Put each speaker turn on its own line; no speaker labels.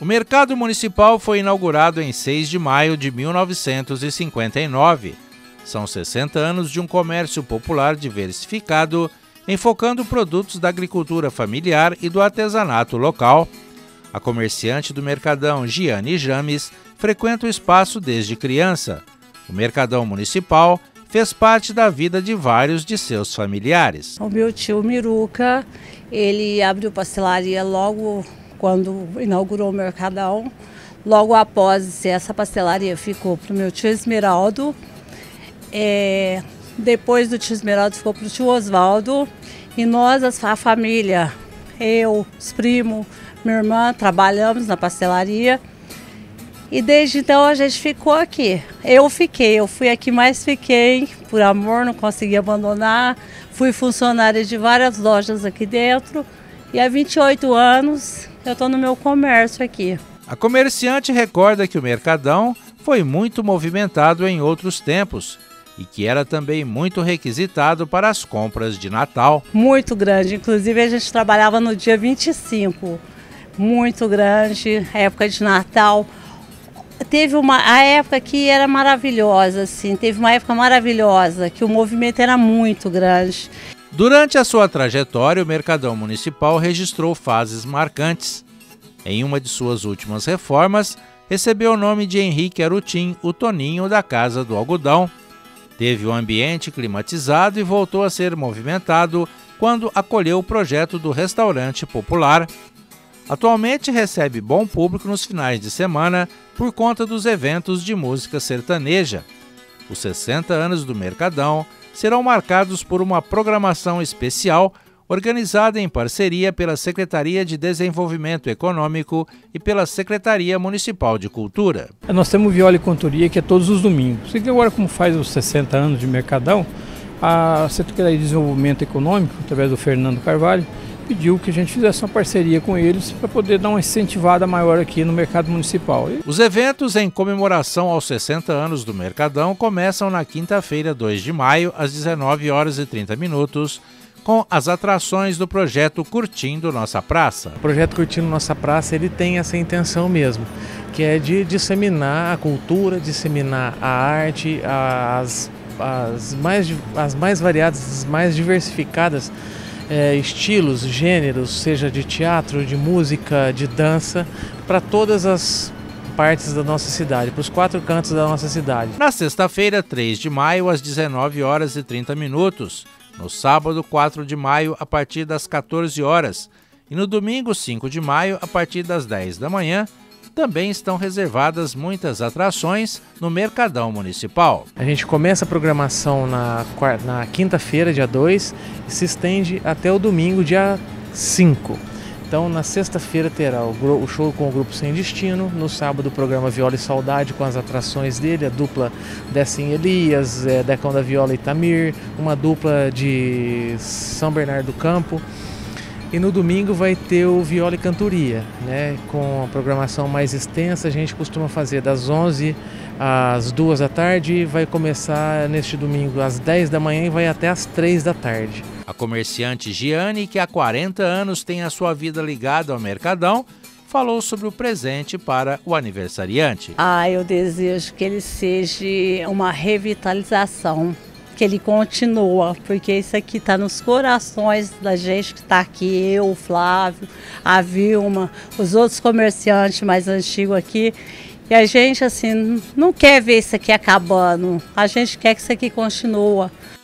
O Mercado Municipal foi inaugurado em 6 de maio de 1959. São 60 anos de um comércio popular diversificado, enfocando produtos da agricultura familiar e do artesanato local. A comerciante do Mercadão, Giane James, frequenta o espaço desde criança. O Mercadão Municipal fez parte da vida de vários de seus familiares.
O meu tio Miruca, ele abriu pastelaria logo quando inaugurou o Mercadão. Logo após, essa pastelaria ficou para o meu tio Esmeraldo. Depois do tio Esmeraldo ficou para o tio Osvaldo. E nós, a família, eu, os primos, minha irmã, trabalhamos na pastelaria. E desde então a gente ficou aqui. Eu fui a que mais fiquei, por amor, não consegui abandonar. Fui funcionária de várias lojas aqui dentro. E há 28 anos eu estou no meu comércio aqui.
A comerciante recorda que o Mercadão foi muito movimentado em outros tempos e que era também muito requisitado para as compras de Natal.
Muito grande, inclusive a gente trabalhava no dia 25, muito grande, época de Natal. Teve a época que era maravilhosa, assim, teve uma época maravilhosa, que o movimento era muito grande.
Durante a sua trajetória, o Mercadão Municipal registrou fases marcantes. Em uma de suas últimas reformas, recebeu o nome de Henrique Arutim, o Toninho da Casa do Algodão. Teve um ambiente climatizado e voltou a ser movimentado quando acolheu o projeto do restaurante popular. Atualmente recebe bom público nos finais de semana por conta dos eventos de música sertaneja. Os 60 anos do Mercadão serão marcados por uma programação especial organizada em parceria pela Secretaria de Desenvolvimento Econômico e pela Secretaria Municipal de Cultura.
Nós temos viola e cantoria que é todos os domingos. E agora, como faz os 60 anos de Mercadão, a Secretaria de Desenvolvimento Econômico, através do Fernando Carvalho, pediu que a gente fizesse uma parceria com eles para poder dar uma incentivada maior aqui no mercado municipal.
Os eventos em comemoração aos 60 anos do Mercadão começam na quinta-feira, 2 de maio, às 19h30, com as atrações do projeto Curtindo Nossa Praça.
O projeto Curtindo Nossa Praça, ele tem essa intenção mesmo, que é de disseminar a cultura, disseminar a arte, as mais variadas, as mais diversificadas estilos, gêneros, seja de teatro, de música, de dança, para todas as partes da nossa cidade, para os 4 cantos da nossa cidade.
Na sexta-feira, 3 de maio, às 19h30, no sábado, 4 de maio, a partir das 14 horas, e no domingo, 5 de maio, a partir das 10 da manhã, também estão reservadas muitas atrações no Mercadão Municipal.
A gente começa a programação na quinta-feira, dia 2, e se estende até o domingo, dia 5. Então, na sexta-feira terá o show com o Grupo Sem Destino, no sábado o programa Viola e Saudade com as atrações dele, a dupla Decim Elias, Decão da Viola e Tamir, uma dupla de São Bernardo do Campo. E no domingo vai ter o Viola e Cantoria, né? Com a programação mais extensa, a gente costuma fazer das 11 às 2 da tarde, vai começar neste domingo às 10 da manhã e vai até às 3 da tarde.
A comerciante Giane, que há 40 anos tem a sua vida ligada ao Mercadão, falou sobre o presente para o aniversariante.
Eu desejo que ele seja uma revitalização, que ele continua, porque isso aqui está nos corações da gente que está aqui, eu, o Flávio, a Vilma, os outros comerciantes mais antigos aqui. E a gente, assim, não quer ver isso aqui acabando, a gente quer que isso aqui continue.